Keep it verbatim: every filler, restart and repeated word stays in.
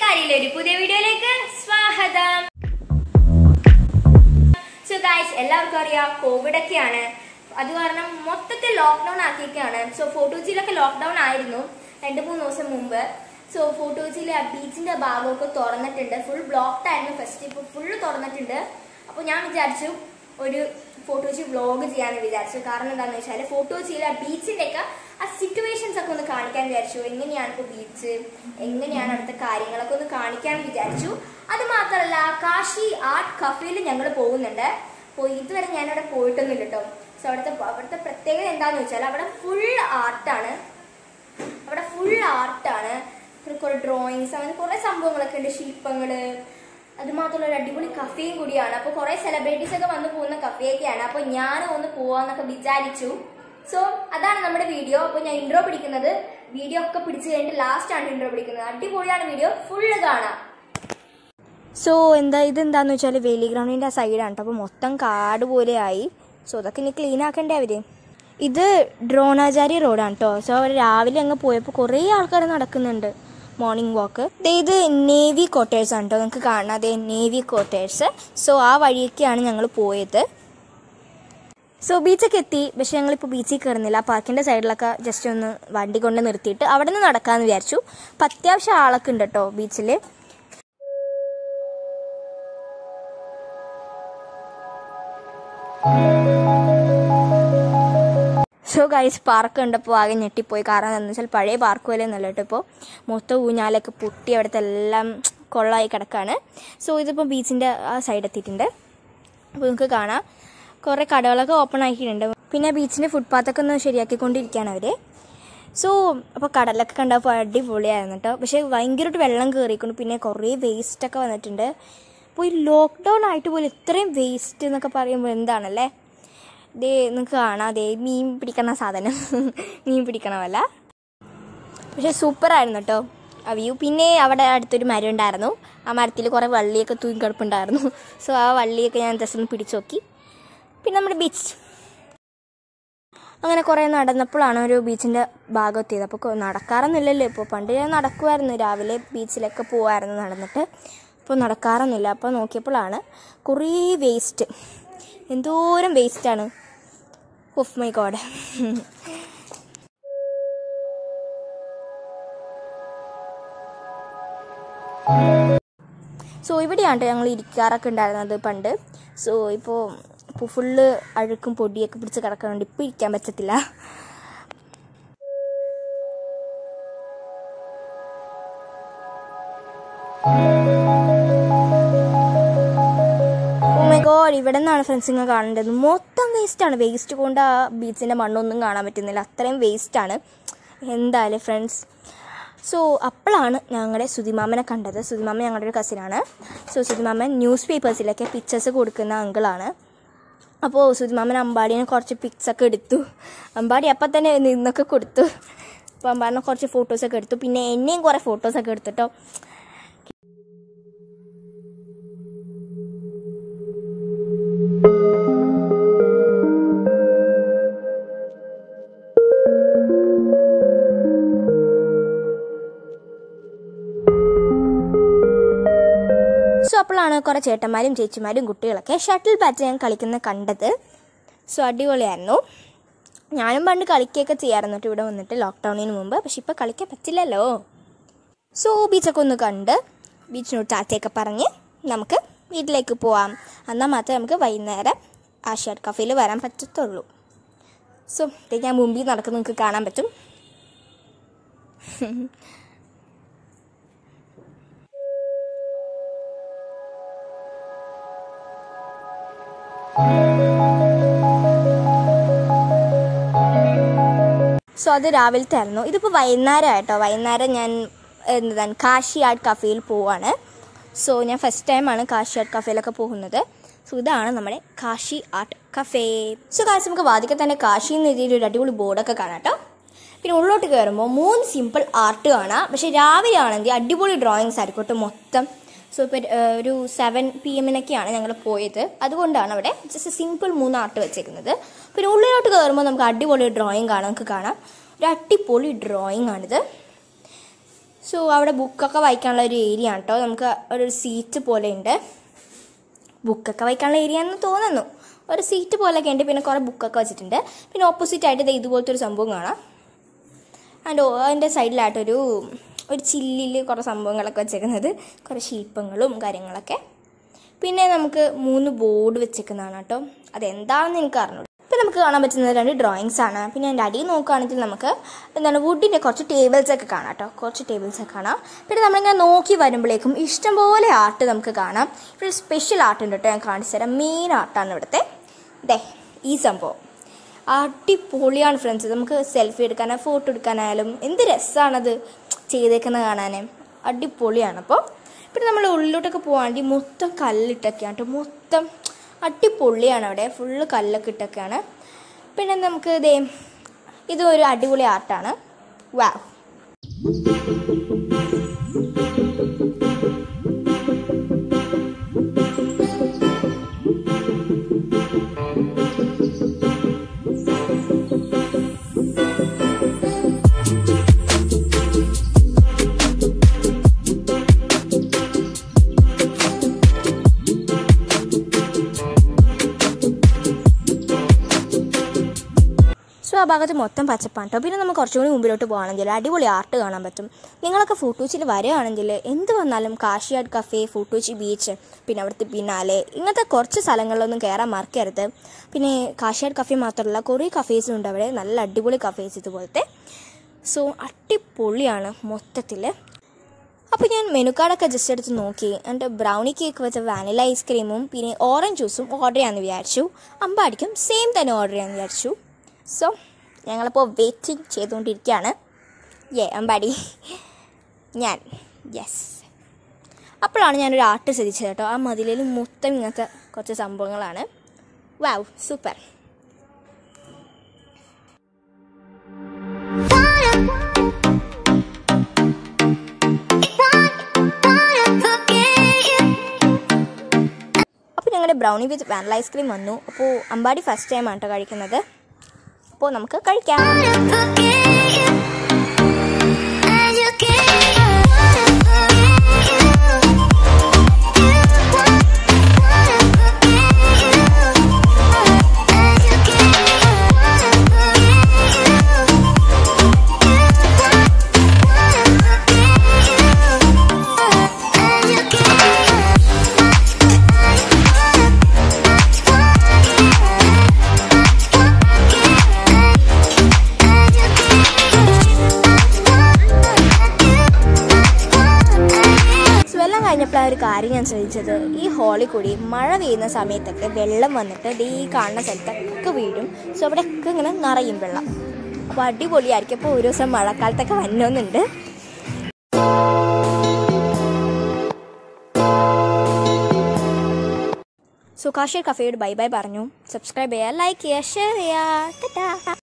ഒരു പുതിയ വീഡിയോയിലേക്ക് സ്വാഗതം. സോ ഗൈസ്, എല്ലാവർക്കും അറിയാം കോവിഡ് ഒക്കെയാണ്. അത് കാരണം മൊത്തത്തിൽ ലോക്ക്ഡൌൺ ആക്കിയൊക്കെയാണ്. സോ ഫോർട്ടുകൊച്ചിയിലൊക്കെ ലോക്ക്ഡൌൺ ആയിരുന്നു രണ്ട് മൂന്ന് ദിവസം മുമ്പ്. സോ ഫോർട്ടുകൊച്ചിയിലെ ആ ബീച്ചിന്റെ ഭാഗമൊക്കെ തുറന്നിട്ടുണ്ട്. ഫുൾ ബ്ലോക്ക്ഡ് ആയിരുന്നു ഫസ്റ്റ്, ഇപ്പോൾ ഫുള്ള് തുറന്നിട്ടുണ്ട്. അപ്പോൾ ഞാൻ വിചാരിച്ചു ഒരു ഫോർട്ടുകൊച്ചി വ്ലോഗ് ചെയ്യാന്ന് വിചാരിച്ചു. കാരണം എന്താണെന്ന് വെച്ചാൽ ഫോർട്ടുകൊച്ചിയിലെ ആ ബീച്ചിന്റെ ഒക്കെ ആ സിറ്റുവേഷൻസ് ഒക്കെ ഒന്ന് കാണിക്കാൻ വിചാരിച്ചു. എങ്ങനെയാണ് ഇപ്പോൾ ബീച്ച്, എങ്ങനെയാണ് അവിടുത്തെ കാര്യങ്ങളൊക്കെ ഒന്ന് കാണിക്കാൻ വിചാരിച്ചു. അത് മാത്രമല്ല, കാശി ആർട്ട് കഫേയിൽ ഞങ്ങൾ പോകുന്നുണ്ട്. അപ്പോൾ ഇതുവരെ ഞാനവിടെ പോയിട്ടൊന്നുമില്ല കേട്ടോ. സോ അവിടുത്തെ അവിടുത്തെ പ്രത്യേകത എന്താണെന്ന് വെച്ചാൽ അവിടെ ഫുൾ ആർട്ടാണ്. അവിടെ ഫുൾ ആർട്ടാണ് കുറെ ഡ്രോയിങ്സ്, അങ്ങനെ കുറെ സംഭവങ്ങളൊക്കെ ഉണ്ട്, ശില്പങ്ങള്. അത് മാത്രമല്ല ഒരു അടിപൊളി കഫേയും കൂടിയാണ്. അപ്പോൾ കുറെ സെലിബ്രിറ്റീസ് ഒക്കെ വന്ന് പോകുന്ന കഫേയൊക്കെയാണ്. അപ്പോൾ ഞാനും ഒന്ന് പോവാന്നൊക്കെ വിചാരിച്ചു. സോ അതാണ് നമ്മുടെ വീഡിയോ. അപ്പോൾ ഞാൻ ഇൻട്രോ പിടിക്കുന്നത് വീഡിയോ ഒക്കെ പിടിച്ചു കഴിഞ്ഞിട്ട് ലാസ്റ്റ് ആണ് ഇൻട്രോ പിടിക്കുന്നത്. അടിപൊളിയാണ് വീഡിയോ, ഫുള്ള് കാണാം. സോ എന്താ ഇതെന്താന്ന് വെച്ചാൽ വേലി ഗ്രൗണ്ടിന്റെ ആ സൈഡാണ് കേട്ടോ. അപ്പോൾ മൊത്തം കാട് പോലെ ആയി. സോ അതൊക്കെ ഇനി ക്ലീൻ ആക്കണ്ടേ അവര്. ഇത് ദ്രോണാചാരി റോഡാണ് കേട്ടോ. സോ അവർ രാവിലെ അങ്ങ് പോയപ്പോൾ കുറേ ആൾക്കാർ നടക്കുന്നുണ്ട്, മോർണിംഗ് വാക്ക്. ഇത് നേവി ക്വാർട്ടേഴ്സ് ആണ് കേട്ടോ, നിങ്ങൾക്ക് കാണാം. അതെ, നേവി ക്വാർട്ടേഴ്സ്. സോ ആ വഴിയൊക്കെയാണ് ഞങ്ങൾ പോയത്. സോ ബീച്ചൊക്കെ എത്തി. പക്ഷെ ഞങ്ങളിപ്പോൾ ബീച്ചിൽ കയറുന്നില്ല. പാർക്കിൻ്റെ സൈഡിലൊക്കെ ജസ്റ്റ് ഒന്ന് വണ്ടി കൊണ്ട് നിർത്തിയിട്ട് അവിടെ നിന്ന് നടക്കാമെന്ന് വിചാരിച്ചു. അപ്പം അത്യാവശ്യം ആളൊക്കെ ഉണ്ട് കേട്ടോ ബീച്ചിൽ. സോ ഗൈസ്, പാർക്ക് കണ്ടപ്പോൾ ആകെ ഞെട്ടിപ്പോയി. കാരണം എന്താണെന്ന് വെച്ചാൽ പഴയ പാർക്ക് പോലെ ഒന്നല്ല കേട്ടോ. ഇപ്പോൾ മൊത്തം ഊഞ്ഞാലൊക്കെ പൊട്ടി അവിടുത്തെ എല്ലാം കൊള്ളായി കിടക്കാണ്. സോ ഇതിപ്പോൾ ബീച്ചിൻ്റെ ആ സൈഡ് എത്തിയിട്ടുണ്ട്. അപ്പോൾ നിങ്ങൾക്ക് കാണാം കുറേ കടകളൊക്കെ ഓപ്പൺ ആക്കിയിട്ടുണ്ട്. പിന്നെ ബീച്ചിൻ്റെ ഫുട്പാത്തൊക്കെ ഒന്ന് ശരിയാക്കിക്കൊണ്ടിരിക്കുകയാണ് അവർ. സോ അപ്പോൾ കടലൊക്കെ കണ്ടപ്പോൾ അടിപൊളിയായിരുന്നു കേട്ടോ. പക്ഷേ ഭയങ്കരമായിട്ട് വെള്ളം കയറിക്കൊണ്ട് പിന്നെ കുറേ വേസ്റ്റൊക്കെ വന്നിട്ടുണ്ട്. അപ്പോൾ ഈ ലോക്ക്ഡൗൺ ആയിട്ട് പോലും ഇത്രയും വേസ്റ്റ് എന്നൊക്കെ പറയുമ്പോൾ എന്താണല്ലേ. ദേ നിങ്ങൾക്ക് കാണാം, അതേ മീൻ പിടിക്കണ സാധനം മീൻ പിടിക്കണമല്ല. പക്ഷെ സൂപ്പറായിരുന്നു കേട്ടോ ആ വ്യൂ. പിന്നെ അവിടെ അടുത്തൊരു മരം ഉണ്ടായിരുന്നു. ആ മരത്തിൽ കുറേ വള്ളിയൊക്കെ തൂങ്ങിക്കിടപ്പുണ്ടായിരുന്നു. സോ ആ വള്ളിയൊക്കെ ഞാൻ ജസ്റ്റ് ഒന്ന് പിടിച്ചു നോക്കി. പിന്നെ നമ്മുടെ ബീച്ച് അങ്ങനെ കുറേ നടന്നപ്പോഴാണ് ഒരു ബീച്ചിൻ്റെ ഭാഗം എത്തിയത്. അപ്പോൾ നടക്കാറൊന്നുമില്ലല്ലോ ഇപ്പോൾ. പണ്ട് ഞാൻ നടക്കുമായിരുന്നു, രാവിലെ ബീച്ചിലൊക്കെ പോകുമായിരുന്നു നടന്നിട്ട്. ഇപ്പോൾ നടക്കാറൊന്നുമില്ല. അപ്പോൾ നോക്കിയപ്പോഴാണ് കുറേ വേസ്റ്റ്, എന്തോരം വേസ്റ്റാണ്. Oh my god. സോ ഇവിടെയാണ് ഞങ്ങൾ ഇരിക്കാറൊക്കെ ഉണ്ടായിരുന്നത് പണ്ട്. സോ ഇപ്പോൾ ഇപ്പോൾ ഫുള്ള് അഴുക്കും പൊടിയൊക്കെ പിടിച്ച് കിടക്കുന്നുണ്ട്. ഇപ്പോൾ ഇരിക്കാൻ പറ്റത്തില്ല. ഇവിടെ നിന്നാണ് ഫ്രണ്ട്സിനെ കാണേണ്ടത്. മൊത്തം വേസ്റ്റാണ്. വേസ്റ്റ് കൊണ്ട് ആ ബീച്ചിൻ്റെ മണ്ണൊന്നും കാണാൻ പറ്റുന്നില്ല, അത്രയും വേസ്റ്റാണ്. എന്തായാലും ഫ്രണ്ട്സ്, സോ അപ്പോഴാണ് ഞങ്ങളുടെ സുധിമാമനെ കണ്ടത്. സുധിമാമൻ ഞങ്ങളുടെ ഒരു കസിനാണ്. സോ സുധിമാമൻ ന്യൂസ് പേപ്പേഴ്സിലൊക്കെ പിക്ചേഴ്സ് കൊടുക്കുന്ന അങ്കിളാണ്. അപ്പോൾ സുധിമാമൻ അമ്പാടിനെ കുറച്ച് പിക്സൊക്കെ എടുത്തു. അമ്പാടി അപ്പം തന്നെ നിന്നൊക്കെ കൊടുത്തു. അപ്പോൾ അമ്പാടിനെ കുറച്ച് ഫോട്ടോസൊക്കെ എടുത്തു. പിന്നെ എന്നെയും കുറേ ഫോട്ടോസൊക്കെ എടുത്തിട്ടോ. സോ അപ്പോഴാണ് കുറേ ചേട്ടന്മാരും ചേച്ചിമാരും കുട്ടികളൊക്കെ ഷട്ടിൽ ബാറ്റ് ഞാൻ കളിക്കുന്നത് കണ്ടത്. സോ അടിപൊളിയായിരുന്നു. ഞാനും പണ്ട് കളിക്കുകയൊക്കെ ചെയ്യാറുണ്ട് കേട്ടോ ഇവിടെ വന്നിട്ട്, ലോക്ക്ഡൗണിന് മുമ്പ്. പക്ഷെ ഇപ്പോൾ കളിക്കാൻ പറ്റില്ലല്ലോ. സോ ബീച്ചൊക്കെ ഒന്ന് കണ്ട് ബീച്ചിനോട് ടാറ്റയൊക്കെ പറഞ്ഞ് നമുക്ക് വീട്ടിലേക്ക് പോവാം. എന്നാൽ മാത്രമേ നമുക്ക് വൈകുന്നേരം ആ ഷർട്ട് കഫേയിൽ വരാൻ പറ്റത്തുള്ളൂ. സോ ഇത് ഞാൻ മുമ്പിൽ നടക്കുന്നത് നിങ്ങൾക്ക് കാണാൻ പറ്റും. സോ അത് രാവിലത്തെ ആയിരുന്നു. ഇതിപ്പോൾ വൈകുന്നേരം ആയിട്ടോ. വൈകുന്നേരം ഞാൻ എന്താണ് കാശി ആർട്ട് കഫേയിൽ പോവാണ്. സോ ഞാൻ ഫസ്റ്റ് ടൈമാണ് കാശി ആർട്ട് കഫേയിലൊക്കെ പോകുന്നത്. സോ ഇതാണ് നമ്മുടെ Kashi art cafe. So Kashi നമുക്ക് വാദിക്കാൻ തന്നെ കാശി എന്ന് എഴുതിയൊരു ഒരു അടിപൊളി ബോർഡൊക്കെ കാണാം കേട്ടോ. പിന്നെ ഉള്ളോട്ട് കയറുമ്പോൾ മൂന്ന് സിമ്പിൾ ആർട്ട് കാണാം. പക്ഷേ രാവിലെ ആണെങ്കിൽ അടിപൊളി ഡ്രോയിങ്സ് ആയിരിക്കും കേട്ടോ മൊത്തം. സോ ഇപ്പോൾ ഒരു സെവൻ പി എമ്മിനൊക്കെയാണ് ഞങ്ങൾ പോയത്. അതുകൊണ്ടാണ് അവിടെ ജസ്റ്റ് സിമ്പിൾ മൂന്ന് ആർട്ട് വെച്ചേക്കുന്നത്. പിന്നെ ഉള്ളിലോട്ട് കയറുമ്പോൾ നമുക്ക് അടിപൊളി ഡ്രോയിങ് കാണാം. നമുക്ക് കാണാം ഒരു അടിപൊളി ഡ്രോയിങ് ആണിത്. സോ അവിടെ ബുക്കൊക്കെ വായിക്കാനുള്ള ഒരു ഏരിയ ആണ് കേട്ടോ. നമുക്ക് ഒരു സീറ്റ് പോലെ ഉണ്ട്. ബുക്കൊക്കെ വായിക്കാനുള്ള ഏരിയ എന്ന് തോന്നുന്നു. ഒരു സീറ്റ് പോലെയൊക്കെ ഉണ്ട്. പിന്നെ കുറേ ബുക്കൊക്കെ വെച്ചിട്ടുണ്ട്. പിന്നെ ഓപ്പോസിറ്റ് ആയിട്ട് ഇത് ഇതുപോലത്തെ ഒരു സംഭവം കാണാം. ആൻഡ് അതിൻ്റെ സൈഡിലായിട്ടൊരു ഒരു ചില്ലിൽ കുറേ സംഭവങ്ങളൊക്കെ വെച്ചേക്കുന്നത്, കുറേ ശില്പങ്ങളും കാര്യങ്ങളൊക്കെ. പിന്നെ നമുക്ക് മൂന്ന് ബോർഡ് വെച്ചേക്കുന്നതാണ് കേട്ടോ. അതെന്താണെന്ന് എനിക്ക് അറിഞ്ഞു. ഇപ്പം നമുക്ക് കാണാൻ പറ്റുന്നത് രണ്ട് ഡ്രോയിങ്സ് ആണ്. പിന്നെ അതിൻ്റെ അടിയിൽ നോക്കുകയാണെങ്കിൽ നമുക്ക് എന്താണ് വുഡിൻ്റെ കുറച്ച് ടേബിൾസൊക്കെ കാണാം കേട്ടോ. കുറച്ച് ടേബിൾസൊക്കെ കാണാം. പിന്നെ നമ്മളിങ്ങനെ നോക്കി വരുമ്പോഴേക്കും ഇഷ്ടംപോലെ ആർട്ട് നമുക്ക് കാണാം. ഇവിടെ സ്പെഷ്യൽ ആർട്ട് ഉണ്ട് കേട്ടോ. ഞാൻ കാണിച്ചു തരാം. മെയിൻ ആർട്ടാണ് ഇവിടുത്തെ. ദേ ഈ സംഭവം അടിപൊളിയാണ് ഫ്രണ്ട്സ്. നമുക്ക് സെൽഫി എടുക്കാനായാലും ഫോട്ടോ എടുക്കാനായാലും എന്ത് രസമാണത് ചെയ്തേക്കുന്നത് കാണാൻ. അടിപൊളിയാണ്. അപ്പോൾ പിന്നെ നമ്മൾ ഉള്ളിലോട്ടൊക്കെ പോകാണ്ടി മൊത്തം കല്ലിട്ടൊക്കെയാണ് കേട്ടോ. മൊത്തം അടിപൊളിയാണ്. അവിടെ ഫുള്ള് കല്ലൊക്കെ ഇട്ടൊക്കെയാണ്. പിന്നെ നമുക്ക് ഇതേ ഇതും ഒരു അടിപൊളി ആർട്ടാണ്. വാവ്. സോ ആ ഭാഗത്ത് മൊത്തം പച്ചപ്പാണ് കേട്ടോ. പിന്നെ നമുക്ക് കുറച്ചുകൂടി മുമ്പിലോട്ട് പോകുകയാണെങ്കിൽ അടിപൊളി ആർട്ട് കാണാൻ പറ്റും. നിങ്ങളൊക്കെ ഫോട്ടോച്ചിൽ വരികയാണെങ്കിൽ എന്ത് വന്നാലും Kashi art cafe, Fort Kochi beach, പിന്നെ അവിടുത്തെ പിന്നാലെ ഇങ്ങനത്തെ കുറച്ച് സ്ഥലങ്ങളിലൊന്നും കയറാൻ മറക്കരുത്. പിന്നെ കാശി ആർട്ട് കഫേ മാത്രമല്ല കുറേ കഫേസും ഉണ്ട് അവിടെ. നല്ല അടിപൊളി കഫേസ് ഇതുപോലത്തെ. സോ അടിപൊളിയാണ് മൊത്തത്തിൽ. അപ്പോൾ ഞാൻ മെനു കാർഡൊക്കെ ജസ്റ്റ് എടുത്ത് നോക്കി. എൻ്റെ ബ്രൗണി കേക്ക് വെച്ച വാനില ഐസ്ക്രീമും പിന്നെ ഓറഞ്ച് ജ്യൂസും ഓർഡർ ചെയ്യാമെന്ന് വിചാരിച്ചു. അമ്പാടിക്കും സെയിം തന്നെ ഓർഡർ ചെയ്യാമെന്ന് വിചാരിച്ചു. സോ ഞങ്ങളിപ്പോൾ വെയിറ്റിംഗ് ചെയ്തുകൊണ്ടിരിക്കുകയാണ്. ഏ അമ്പാടി ഞാൻ യെസ്. അപ്പോഴാണ് ഞാനൊരു ആർട്ട് ശ്രദ്ധിച്ചത് കേട്ടോ. ആ മതിലിൽ മൊത്തം ഇങ്ങനത്തെ കുറച്ച് സംഭവങ്ങളാണ്. Wow, super. അപ്പോൾ ഞങ്ങളുടെ ബ്രൗണി വിത്ത് വാനില ഐസ്ക്രീം വന്നു. അപ്പോൾ അമ്പാടി ഫസ്റ്റ് ടൈമാണ് കേട്ടോ കഴിക്കുന്നത്. അപ്പോൾ നമുക്ക് കഴിക്കാം. കഴിഞ്ഞപ്പോൾ ഒരു കാര്യം ഞാൻ ശ്രദ്ധിച്ചത്, ഈ ഹോളിൽ കൂടി മഴ പെയ്യുന്ന സമയത്തൊക്കെ വെള്ളം വന്നിട്ട് ഈ കാണുന്ന സ്ഥലത്തൊക്കെ വീഴും. സോ അവിടെയൊക്കെ ഇങ്ങനെ നിറയും വെള്ളം. അപ്പോൾ അടിപൊളിയായിരിക്കും. അപ്പോൾ ഒരു ദിവസം മഴക്കാലത്തൊക്കെ വന്നോന്നുണ്ട്. സോ കാശി കഫേയോട് ബൈ ബൈ പറഞ്ഞു. സബ്സ്ക്രൈബ് ചെയ്യുക, ലൈക്ക് ചെയ്യുക, ഷെയർ ചെയ്യുക. ടാറ്റാ.